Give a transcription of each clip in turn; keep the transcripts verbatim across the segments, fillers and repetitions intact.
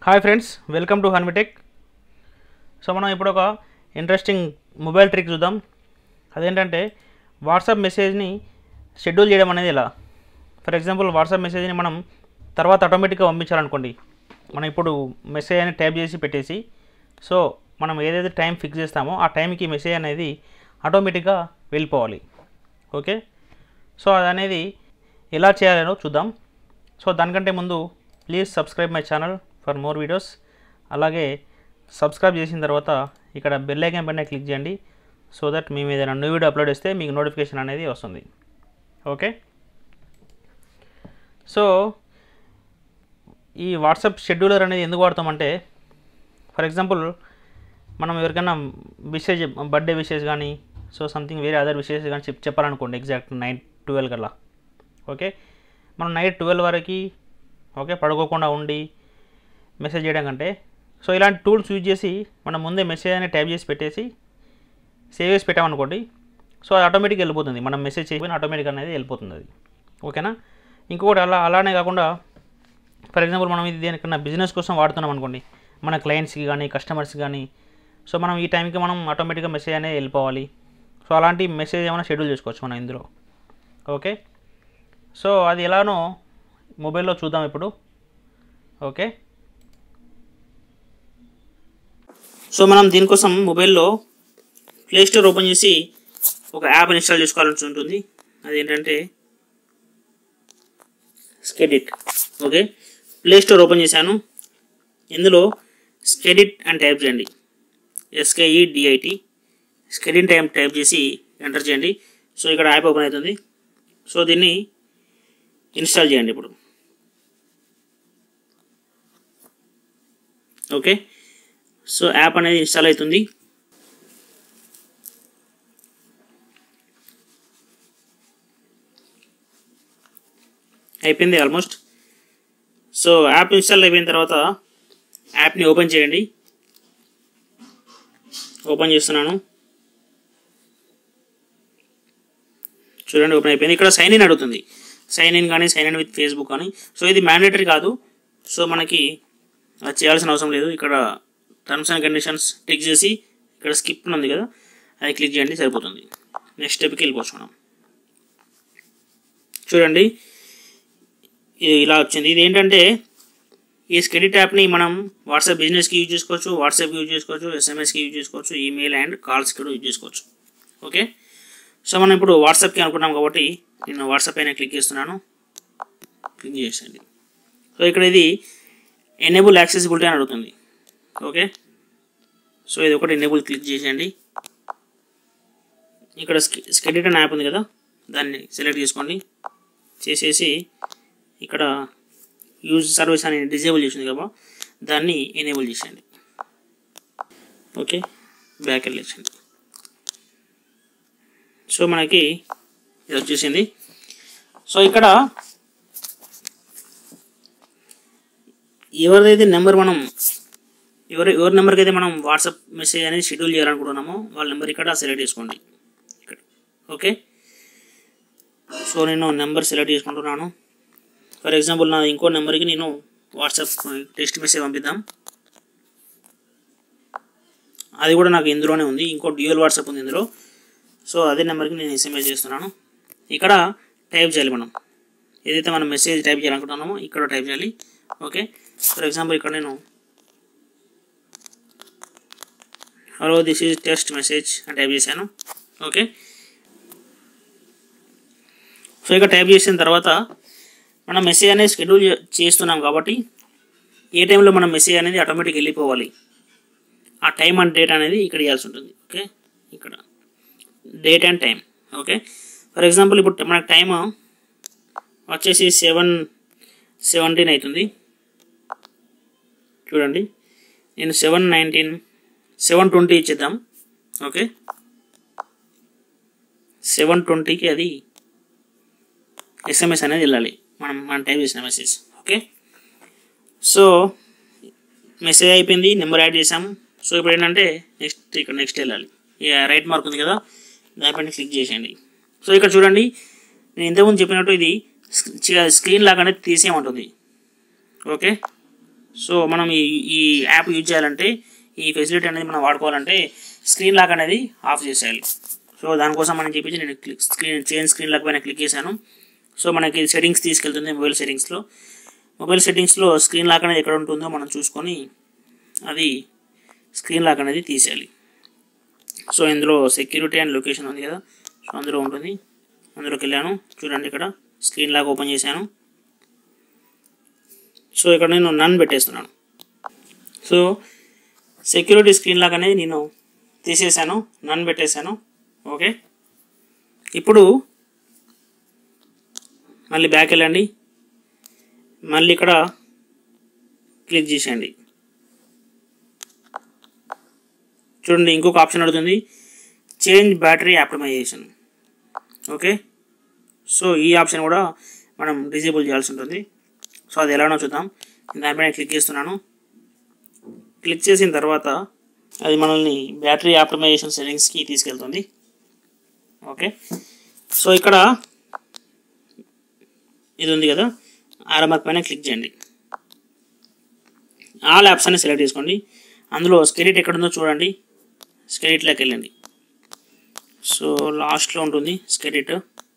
Hi friends, welcome to Hanvitech. So మనం ఇప్పుడు ఒక ఇంట్రెస్టింగ్ మొబైల్ ట్రిక్ చూద్దాం. అదేంటంటే వాట్సాప్ మెసేజ్ని షెడ్యూల్ చేయడం అనేది ఎలా. ఫర్ ఎగ్జాంపుల్ వాట్సాప్ మెసేజ్ని మనం తర్వాత ఆటోమేటిక్గా పంపించాలనుకోండి. మనం ఇప్పుడు మెసేజ్ అని టైప్ చేసి పెట్టేసి సో మనం ఏదైతే టైం ఫిక్స్ చేస్తామో ఆ టైంకి మెసేజ్ అనేది ఆటోమేటిక్గా వెళ్ళిపోవాలి. ఓకే, సో అది అనేది ఎలా చేయాలో చూద్దాం. సో దానికంటే ముందు please subscribe my channel for more videos. అలాగే సబ్స్క్రైబ్ చేసిన తర్వాత ఇక్కడ బెల్ ఐకాన్ పైన క్లిక్ చేయండి. సో దట్ మేము ఏదైనా న్యూ వీడియో అప్లోడ్ చేస్తే మీకు నోటిఫికేషన్ అనేది వస్తుంది. ఓకే, సో ఈ వాట్సాప్ షెడ్యూలర్ అనేది ఎందుకు వాడతామంటే, ఫర్ ఎగ్జాంపుల్ మనం ఎవరికైనా విషెస్ బర్త్డే విషెస్ కానీ సో సంథింగ్ వేరే అదర్ విషెస్ కానీ చెప్ చెప్పాలనుకోండి ఎగ్జాక్ట్ నైట్ ట్వెల్వ్ కల్లా. ఓకే, మనం నైట్ ట్వెల్వ్ వరకు ఓకే పడుకోకుండా ఉండి మెసేజ్ చేయడం కంటే సో ఇలాంటి టూల్స్ యూజ్ చేసి మనం ముందే మెసేజ్ అనేది టైప్ చేసి పెట్టేసి సేవ్ చేసి పెట్టామనుకోండి. సో అది ఆటోమేటిక్గా వెళ్ళిపోతుంది. మనం మెసేజ్ చేయకపోయినా ఆటోమేటిక్ అనేది వెళ్ళిపోతుంది అది. ఓకేనా, ఇంకొకటి అలా అలానే కాకుండా ఫర్ ఎగ్జాంపుల్ మనం ఇది దేనికన్నా బిజినెస్ కోసం వాడుతున్నాం అనుకోండి, మన క్లయింట్స్కి కానీ కస్టమర్స్కి కానీ. సో మనం ఈ టైంకి మనం ఆటోమేటిక్గా మెసేజ్ అనేది వెళ్ళిపోవాలి. సో అలాంటి మెసేజ్ ఏమైనా షెడ్యూల్ చేసుకోవచ్చు మనం ఇందులో. ఓకే, సో అది ఎలానో మొబైల్లో చూద్దాం ఇప్పుడు. ఓకే, సో మనం దీనికోసం మొబైల్లో ప్లే స్టోర్ ఓపెన్ చేసి ఒక యాప్ ఇన్స్టాల్ చేసుకోవాల్సి ఉంటుంది. అదేంటంటే Skedit. Okay, Play Store open చేశాను. ఇందులో స్కెడిట్ అని టైప్ చేయండి, ఎస్కేఈడిఐటి స్కెడిట్ టైం టైప్ చేసి ఎంటర్ చేయండి. సో ఇక్కడ యాప్ ఓపెన్ అవుతుంది. సో దీన్ని ఇన్స్టాల్ చేయండి ఇప్పుడు. ఓకే, సో యాప్ అనేది ఇన్స్టాల్ అవుతుంది. అయిపోయింది ఆల్మోస్ట్. సో యాప్ ఇన్స్టాల్ అయిపోయిన తర్వాత యాప్ని ఓపెన్ చేయండి. ఓపెన్ చేస్తున్నాను, చూడండి ఓపెన్ అయిపోయింది. ఇక్కడ సైన్ ఇన్ అడుగుతుంది, సైన్ ఇన్ కానీ సైన్ ఇన్ విత్ ఫేస్బుక్ కానీ. సో ఇది మ్యాండేటరీ కాదు, సో మనకి అది చేయాల్సిన అవసరం లేదు. ఇక్కడ టర్మ్స్ అండ్ కండిషన్స్ టిక్ చేసి ఇక్కడ స్కిప్ ఉంది కదా, అది క్లిక్ చేయండి సరిపోతుంది. నెక్స్ట్ స్టెప్కి వెళ్ళిపోవచ్చు మనం. చూడండి ఇది ఇలా వచ్చింది. ఇది ఏంటంటే ఈ స్కెడిట్ యాప్ని మనం వాట్సాప్ బిజినెస్కి యూజ్ చేసుకోవచ్చు, వాట్సాప్కి యూజ్ చేసుకోవచ్చు, ఎస్ఎంఎస్కి యూజ్ చేసుకోవచ్చు, ఈమెయిల్ అండ్ కాల్స్కి కూడా యూజ్ చేసుకోవచ్చు. ఓకే, సో మనం ఇప్పుడు వాట్సాప్కి అనుకున్నాం కాబట్టి నేను వాట్సాప్ అయినా క్లిక్ చేస్తున్నాను. క్లిక్ చేసేయండి. సో ఇక్కడ ఇది ఎనేబుల్ యాక్సెసిబిలిటీ అని అడుగుతుంది. ఓకే, సో ఇది ఒకటి ఎనేబుల్ క్లిక్ చేసేయండి. ఇక్కడ స్కెడిట్ అనే యాప్ ఉంది కదా, దాన్ని సెలెక్ట్ చేసుకోండి. చేసేసి ఇక్కడ యూజ్ సర్వీస్ అని డిజేబుల్ చేసింది కదా, దాన్ని ఎనేబుల్ చేసేయండి. Okay, back వెళ్ళేసండి. సో మనకి ఇది వచ్చేసింది. సో ఇక్కడ ఎవరిదైతే నెంబర్ మనం ఎవరి ఎవరి నెంబర్కి అయితే మనం వాట్సాప్ మెసేజ్ అనేది షెడ్యూల్ చేయాలనుకుంటున్నామో వాళ్ళ నెంబర్ ఇక్కడ సెలెక్ట్ చేసుకోండి ఇక్కడ. ఓకే, సో నేను నెంబర్ సెలెక్ట్ చేసుకుంటున్నాను. ఫర్ ఎగ్జాంపుల్ నా ఇంకో నెంబర్కి నేను వాట్సాప్ టెక్స్ట్ మెసేజ్ పంపిద్దాం. అది కూడా నాకు ఇందులోనే ఉంది, ఇంకో డ్యూయల్ వాట్సాప్ ఉంది ఇందులో. సో అదే నెంబర్కి నేను ఎస్ఎంఎస్ చేస్తున్నాను. ఇక్కడ టైప్ చేయాలి మనం ఏదైతే మనం మెసేజ్ టైప్ చేయాలనుకుంటున్నామో ఇక్కడ టైప్ చేయాలి. ఓకే, ఫర్ ఎగ్జాంపుల్ ఇక్కడ నేను hello this is text message అని టైప్ చేశాను. ఓకే, సో ఇక్కడ టైప్ చేసిన తర్వాత మనం మెసేజ్ అనేది షెడ్యూల్ చేస్తున్నాం కాబట్టి ఏ టైంలో మనం మెసేజ్ అనేది ఆటోమేటిక్ వెళ్ళిపోవాలి, ఆ టైం అండ్ డేట్ అనేది ఇక్కడ ఇవ్వాల్సి ఉంటుంది. ఓకే, ఇక్కడ date and time. Okay, for example ఇప్పుడు మనకు టైం వచ్చేసి సెవెన్ సెవెంటీన్ అవుతుంది. చూడండి నేను సెవెన్ నైన్టీన్ సెవెన్ ట్వంటీ ఇచ్చేద్దాం. ఓకే, సెవెన్ ట్వంటీకి అది ఎస్ఎంఎస్ అనేది వెళ్ళాలి మనం మనం టైప్ చేసిన మెసేజ్. ఓకే, సో మెసేజ్ అయిపోయింది, నెంబర్ యాడ్ చేసాము. సో ఇప్పుడు ఏంటంటే నెక్స్ట్ ఇక్కడ నెక్స్ట్ వెళ్ళాలి. ఇక రైట్ మార్క్ ఉంది కదా, దానిపైన క్లిక్ చేసేయండి. సో ఇక్కడ చూడండి నేను ఇంతకుముందు చెప్పినట్టు ఇది స్క్రీన్ లాగానే తీసేయమంటుంది. ఓకే, సో మనం ఈ ఈ యాప్ యూజ్ చేయాలంటే ఈ ఫెసిలిటీ అనేది మనం వాడుకోవాలంటే స్క్రీన్ లాక్ అనేది ఆఫ్ చేసేయాలి. సో దానికోసం మనం చెప్పేసి నేను click screen change screen lock పైన క్లిక్ చేశాను. సో మనకి సెట్టింగ్స్ తీసుకెళ్తుంది. మొబైల్ సెట్టింగ్స్లో మొబైల్ సెట్టింగ్స్లో స్క్రీన్ లాక్ అనేది ఎక్కడ ఉంటుందో మనం చూసుకొని అది స్క్రీన్ లాక్ అనేది తీసేయాలి. సో ఇందులో సెక్యూరిటీ అండ్ లొకేషన్ ఉంది కదా, సో అందులో ఉంటుంది. అందులోకి వెళ్ళాను. చూడండి ఇక్కడ స్క్రీన్ లాక్ ఓపెన్ చేశాను. సో ఇక్కడ నేను నన్ పెట్టేస్తున్నాను. సో సెక్యూరిటీ స్క్రీన్ లాక్ అనేది నేను తీసేసాను, నన్ పెట్టేశాను. ఓకే, ఇప్పుడు మళ్ళీ బ్యాక్ వెళ్ళండి. మళ్ళీ ఇక్కడ క్లిక్ చేసేయండి. చూడండి ఇంకొక ఆప్షన్ అడుగుతుంది, change battery optimization. Okay, so ఈ ఆప్షన్ కూడా మనం డిజేబుల్ చేయాల్సి ఉంటుంది. సో అది ఎలానో చూద్దాం. దానిపైన క్లిక్ చేస్తున్నాను. క్లిక్ చేసిన తర్వాత అది మనల్ని బ్యాటరీ ఆప్టిమైజేషన్ సెట్టింగ్స్కి తీసుకెళ్తుంది. ఓకే, సో ఇక్కడ ఇది ఉంది కదా, ఆరో మార్క్ పైన క్లిక్ చేయండి. ఆల్ యాప్స్ అని సెలెక్ట్ చేసుకోండి. అందులో స్కెలిట్ ఎక్కడుందో చూడండి, స్కెలిట్లోకి వెళ్ళండి. సో లాస్ట్లో ఉంటుంది స్కెలిట్.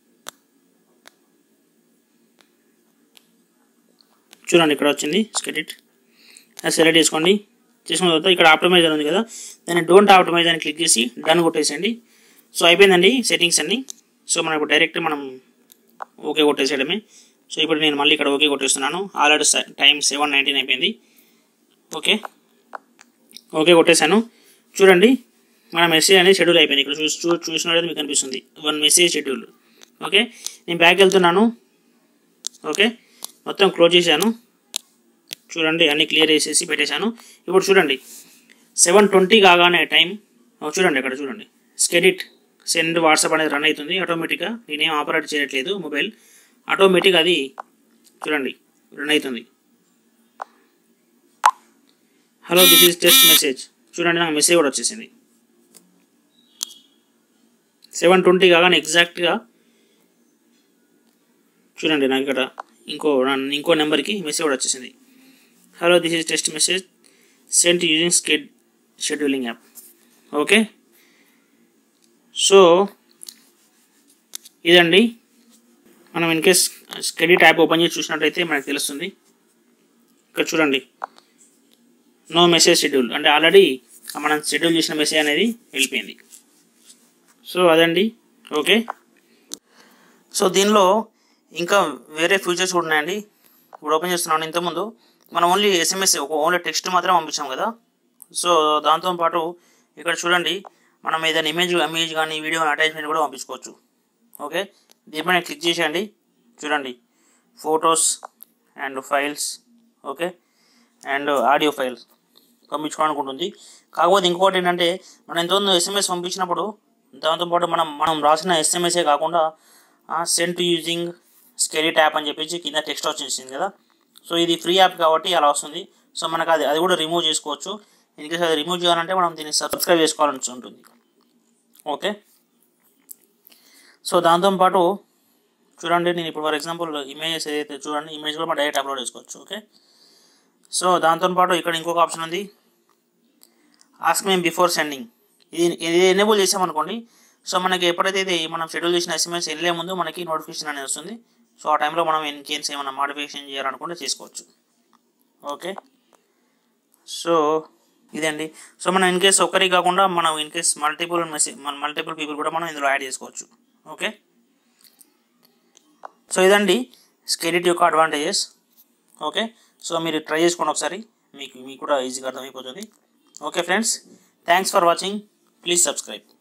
చూడండి ఇక్కడ వచ్చింది స్కెలిట్. అది సెలెక్ట్ చేసుకోండి. చేసుకున్న తర్వాత ఇక్కడ ఆప్టిమైజర్ ఉంది కదా, దాన్ని డోంట్ ఆప్టిమైజ్ అని క్లిక్ చేసి డన్ కొట్టేసేయండి. సో అయిపోయిందండి సెట్టింగ్స్ అన్నీ. సో మనం ఇప్పుడు డైరెక్ట్ మనం ఓకే కొట్టేసేయడమే. సో ఇప్పుడు నేను మళ్ళీ ఇక్కడ ఓకే కొట్టేస్తున్నాను. ఆల్రెడీ టైం సెవెన్ నైన్టీన్ అయిపోయింది. ఓకే ఓకే కొట్టేశాను. చూడండి మన మెసేజ్ అనేది షెడ్యూల్ అయిపోయింది. ఇక్కడ చూసి చూ చూసినట్లయితే మీకు కనిపిస్తుంది వన్ మెసేజ్ షెడ్యూల్. ఓకే, నేను బ్యాక్ వెళ్తున్నాను. ఓకే, మొత్తం క్లోజ్ చేశాను. చూడండి అన్నీ క్లియర్ చేసేసి పెట్టేశాను. ఇప్పుడు చూడండి సెవెన్ ట్వంటీ కాగానే టైం చూడండి అక్కడ చూడండి స్కెడిట్ సెండ్ వాట్సాప్ అనేది రన్ అవుతుంది ఆటోమేటిక్గా. నేనేం ఆపరేట్ చేయట్లేదు మొబైల్, ఆటోమేటిక్ అది చూడండి రన్ అవుతుంది. Hello this is test message. చూడండి నాకు మెసేజ్ కూడా వచ్చేసింది. సెవెన్ ట్వంటీ కాగానే ఎగ్జాక్ట్గా చూడండి నాకు ఇక్కడ ఇంకో ఇంకో నెంబర్కి మెసేజ్ కూడా వచ్చేసింది. Hello this is test message sent using Sked scheduling app. Okay, so ఇదండి మనం in case Skedit app open చేసి చూసినట్టయితే మనకు తెలుస్తుంది. ఇక్కడ చూడండి నో మెసేజ్ షెడ్యూల్ అంటే ఆల్రెడీ మనం షెడ్యూల్ చేసిన మెసేజ్ అనేది వెళ్ళిపోయింది. సో అదండి. ఓకే, సో దీనిలో ఇంకా వేరే ఫీచర్స్ కూడా ఉన్నాయండి. ఇప్పుడు ఓపెన్ చేస్తున్నాను. ఇంతకుముందు మనం ఓన్లీ ఎస్ఎంఎస్ ఒక ఓన్లీ టెక్స్ట్ మాత్రం పంపించాం కదా. సో దాంతోపాటు ఇక్కడ చూడండి మనం ఏదైనా ఇమేజ్ ఇమేజ్ కానీ వీడియో అటాచ్మెంట్ కూడా పంపించుకోవచ్చు. ఓకే, దీనిపైన క్లిక్ చేసేయండి. చూడండి photos and files. Okay, and audio files పంపించుకోవడానికి ఉంటుంది. కాకపోతే ఇంకొకటి ఏంటంటే మనం ఎంతోందో ఎస్ఎంఎస్ పంపించినప్పుడు దాంతోపాటు మనం మనం రాసిన ఎస్ఎంఎస్ఏ కాకుండా సెంట్ యూజింగ్ స్కెలిట్ యాప్ అని చెప్పేసి కింద టెక్స్ట్ వచ్చేసింది కదా. సో ఇది ఫ్రీ యాప్ కాబట్టి అలా వస్తుంది. సో మనకు అది అది కూడా రిమూవ్ చేసుకోవచ్చు. ఇన్కేస్ అది రిమూవ్ చేయాలంటే మనం దీన్ని సబ్స్క్రైబ్ చేసుకోవాల్సి ఉంటుంది. ఓకే, సో దాంతోపాటు చూడండి నేను ఇప్పుడు ఫర్ ఎగ్జాంపుల్ ఇమేజెస్ ఏదైతే చూడండి ఇమేజ్ కూడా మనం డైరెక్ట్ అప్లోడ్ చేసుకోవచ్చు. ఓకే, సో దాంతోపాటు ఇక్కడ ఇంకొక ఆప్షన్ ఉంది ఆస్క్ మీ బిఫోర్ సెండింగ్. ఇది ఇది ఎనేబుల్ చేసామనుకోండి, సో మనకి ఎప్పుడైతే ఇది మనం షెడ్యూల్ చేసిన ఎస్ఎంఎస్ వెళ్ళే ముందు మనకి నోటిఫికేషన్ అనేది వస్తుంది. సో ఆ టైంలో మనం ఇన్ కేస్ ఏమైనా మోడిఫికేషన్ చేయాలనుకుంటే చేసుకోవచ్చు. ఓకే, సో ఇదండి. సో మనం ఇన్ కేస్ ఒక్కరికి కాకుండా మనం in case multiple message multiple people కూడా మనం ఇందులో యాడ్ చేసుకోవచ్చు. ఓకే, సో ఇదండి స్కెలిట్ యొక్క అడ్వాంటేజెస్. ఓకే, సో మీరు ట్రై చేసుకోండి ఒకసారి, మీకు మీకు కూడా ఈజీగా అర్థమైపోతుంది. Okay friends, thanks for watching. Please subscribe.